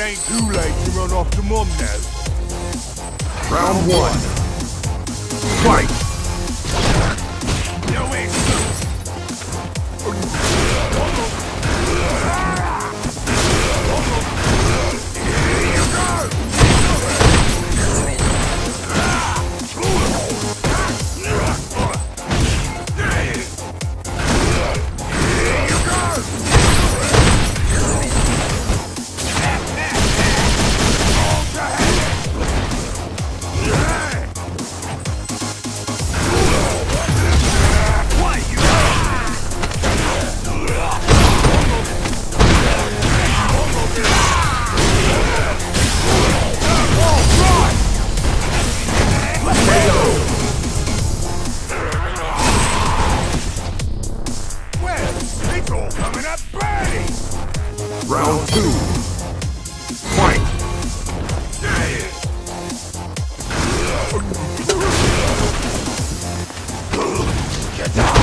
ain't too late to run off to Mum now. Round one. Fight! No excuse! Here you go! Round two. Fight! Get down!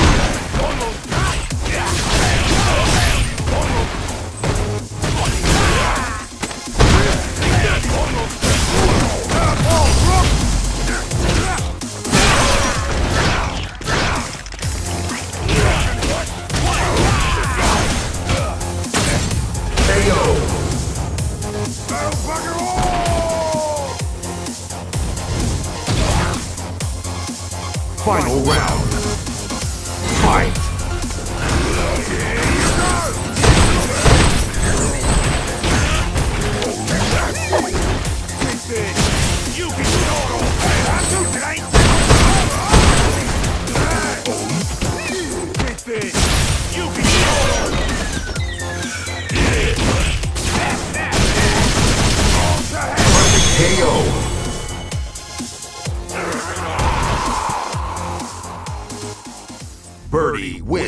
Final round. Fight! You can start all that. You can start all KO. Birdie wins.